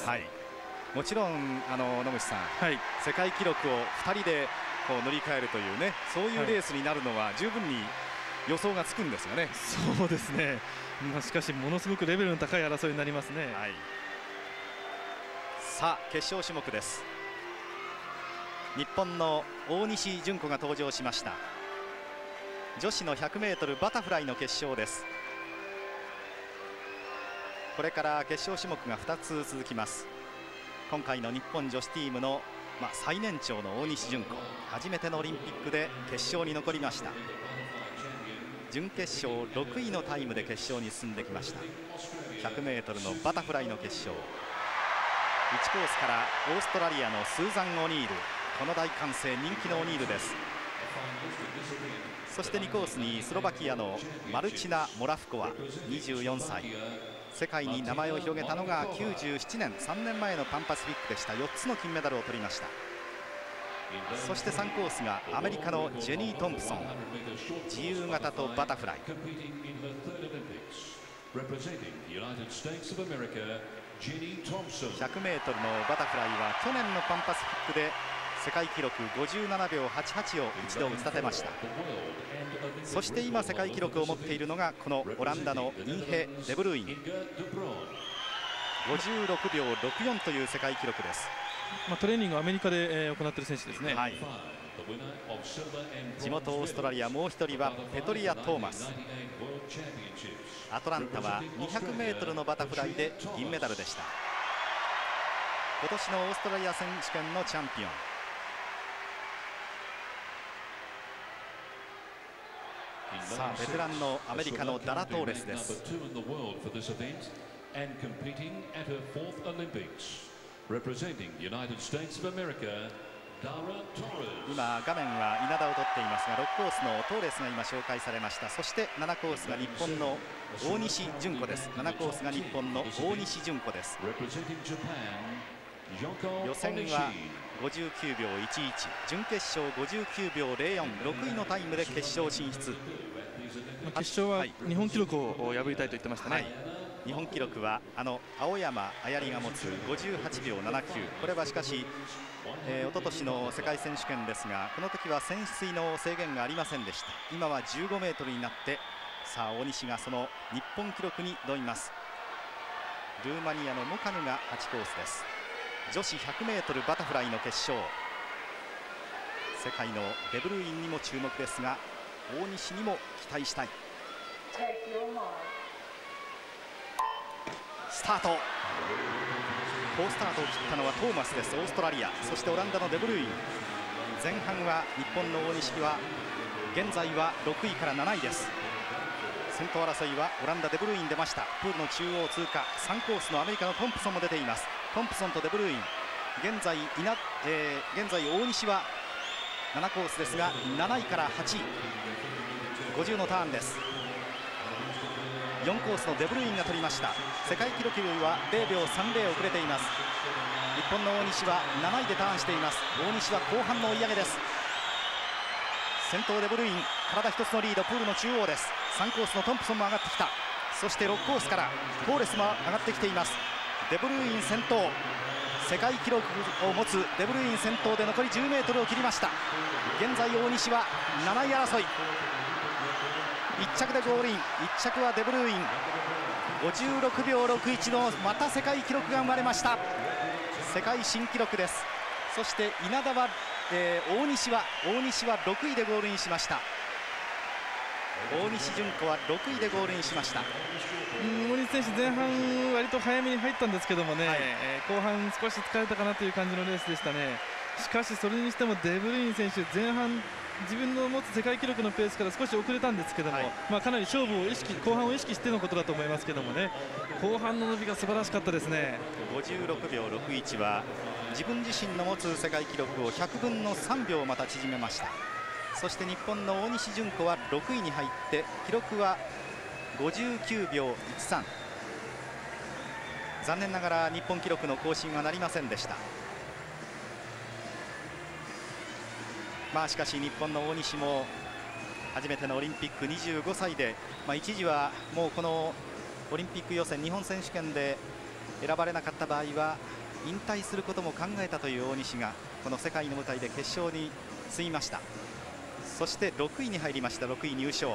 はい、もちろん野口さん、 はい、 世界記録を2人でこう塗り替えるというね、そういうレースになるのは十分に予想がつくんですよね。 そうですね、しかしものすごくレベルの高い争いになりますね。 はい、さあ決勝種目です。日本の大西純子が登場しました。女子の 100m バタフライの決勝です。これから決勝種目が2つ続きます。今回の日本女子チームの、最年長の大西純子、初めてのオリンピックで決勝に残りました。準決勝6位のタイムで決勝に進んできました。 100m のバタフライの決勝、1コースからオーストラリアのスーザン・オニール、この大歓声人気のオニールです。そして2コースにスロバキアのマルチナ・モラフコワ、24歳、世界に名前を広げたのが97年、3年前のパンパシフィックでした。4つの金メダルを取りました。そして3コースがアメリカのジェニー・トンプソン、自由形とバタフライ。 100m のバタフライは去年のパンパシフィックで世界記録57秒88を一度打ち立てました。そして今世界記録を持っているのがこのオランダのインヘ・デブルーイン、56秒64という世界記録です。 トレーニングをアメリカで、行っている選手ですね。 はい、地元オーストラリア、もう1人はペトリア・トーマス。アトランタは 200m のバタフライで銀メダルでした。今年のオーストラリア選手権のチャンピオン。さあベテランのアメリカのダラ・トーレスです。今画面は稲田を取っていますが、6コースのトーレスが今紹介されました。そして7コースが日本の大西純子です。7コースが日本の大西純子です。予選は59秒11、準決勝59秒04、6位のタイムで決勝進出。 決勝は日本記録を破りたいと言ってましたね。はい、 日本記録は青山綾里が持つ58秒79。これはしかし、一昨年の世界選手権ですが、この時は潜水の制限がありませんでした。今は15メートルになって、さあ大西がその日本記録に挑みます。ルーマニアのモカヌが8コースです。女子 100m バタフライの決勝、世界のデブルーインにも注目ですが、大西にも期待したい。スタート、好スタートを切ったのはトーマスです。オーストラリア、そしてオランダのデブルーイン。前半は日本の大西は現在は6位から7位です。先頭争いはオランダデブルーイン出ました。プールの中央通過、3コースのアメリカのトンプソンも出ています。トンプソンとデブルーイン、現在大西は7コースですが7位から8位、50のターンです。4コースのデブルーインが取りました。世界記録よりは0秒30遅れています。日本の大西は7位でターンしています。大西は後半の追い上げです。先頭デブルーイン、体一つのリード、プールの中央です。3コースのトンプソンも上がってきた。そして6コースからトーレスも上がってきています。デブルーイン先頭、世界記録を持つデブルーイン先頭で残り10メートルを切りました。現在大西は7位争い、1着でゴールイン、1着はデブルーイン、56秒61のまた世界記録が生まれました。世界新記録です。そして稲田は、大西は6位でゴールインしました。大西純子は6位でゴールインしました。 大西選手、前半割と早めに入ったんですけどもね、後半少し疲れたかなという感じのレースでしたね。しかしそれにしてもデブルーイン選手、前半自分の持つ世界記録のペースから少し遅れたんですけども、かなり勝負を後半を意識してのことだと思いますけどもね、後半の伸びが素晴らしかったですね。 56秒61は自分自身の持つ世界記録を100分の3秒また縮めました。そして日本の大西純子は6位に入って記録は59秒13。残念ながら日本記録の更新はなりませんでした。しかし日本の大西も初めてのオリンピック、25歳で、一時はもうこのオリンピック予選、日本選手権で選ばれなかった場合は引退することも考えたという大西がこの世界の舞台で決勝に進みました。そして6位に入りました。6位入賞。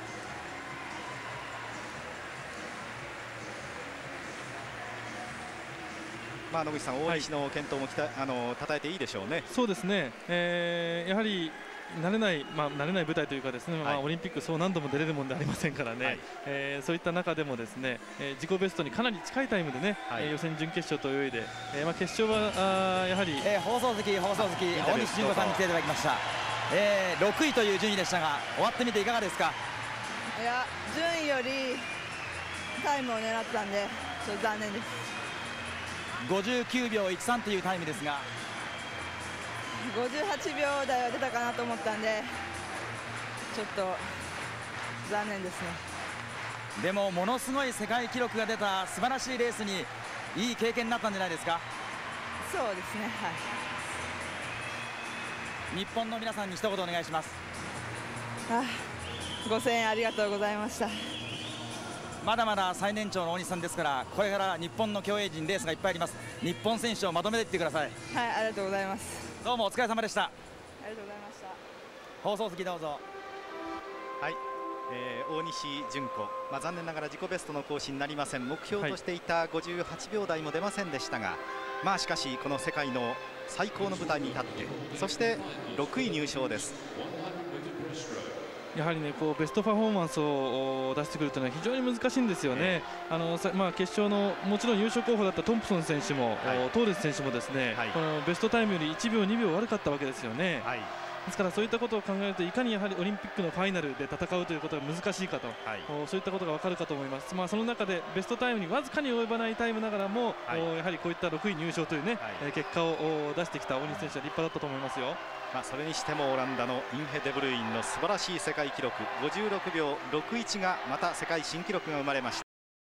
野口さん、大西の健闘もたたえていいでしょうね。 そうですね、やはり慣れない舞台というかですね、オリンピックそう何度も出れるものではありませんからね、そういった中でもですね、自己ベストにかなり近いタイムでね、予選準決勝と泳いで、決勝はやはり、 放送席大西純子さんに来ていただきました。6位という順位でしたが、終わってみていかがですか？ いや、順位よりタイムを狙ってたんでちょっと残念です。 59秒13というタイムですが、 58秒台は出たかなと思ったんでちょっと残念ですね。 でもものすごい世界記録が出た素晴らしいレースにいい経験になったんじゃないですか？ そうですね、はい。 日本の皆さんに一言お願いします。 ご声援ありがとうございました。 まだまだ最年長の大西さんですから、これから日本の競泳陣レースがいっぱいあります。日本選手をまとめていってください。 はい、ありがとうございます。 どうもお疲れ様でした。 ありがとうございました。 放送席どうぞ。 はい、大西純子、残念ながら自己ベストの更新になりません。目標としていた58秒台も出ませんでしたが、しかしこの世界の最高の舞台に立って、そして6位入賞です。 やはりね、ベストパフォーマンスを出してくるというのは非常に難しいんですよね。決勝のもちろん優勝候補だったトンプソン選手も、トーレス選手もですね、このベストタイムより1秒2秒悪かったわけですよね。ですからそういったことを考えると、いかにやはりオリンピックのファイナルで戦うということが難しいかと、そういったことが分かるかと思います。その中でベストタイムにわずかに及ばないタイムながらも、やはりこういった6位入賞というね、結果を出してきた大西選手は立派だったと思いますよ。 それにしてもオランダのインヘ・デブルインの素晴らしい世界記録56秒61がまた世界新記録が生まれました。